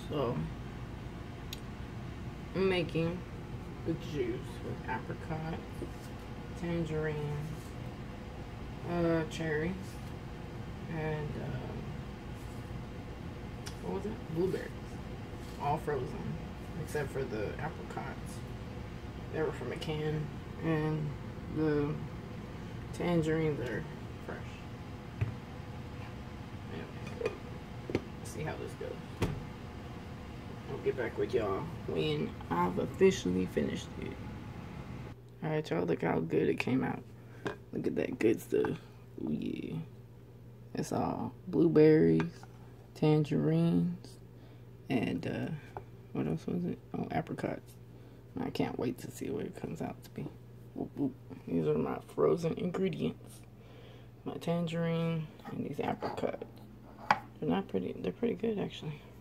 So I'm making the juice with apricot, tangerine, cherries, and what was it? Blueberries. All frozen, except for the apricots. They were from a can, and the tangerines are fresh. Anyway, let's see how this goes. I'll get back with y'all when I've officially finished it. Alright, y'all, look how good it came out. Look at that good stuff. Ooh, yeah. It's all blueberries, tangerines, and what else was it? Oh, apricots. I can't wait to see what it comes out to be. Oop, oop. These are my frozen ingredients. My tangerine and these apricots. They're pretty good, actually.